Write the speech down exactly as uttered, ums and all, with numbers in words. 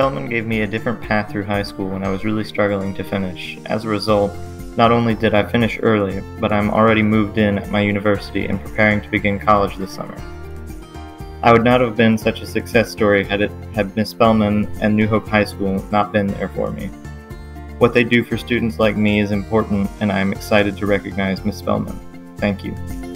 Spelman gave me a different path through high school when I was really struggling to finish. As a result, not only did I finish early, but I'm already moved in at my university and preparing to begin college this summer. I would not have been such a success story had it had Miss Spelman and New Hope High School not been there for me. What they do for students like me is important, and I am excited to recognize Miss Spelman. Thank you.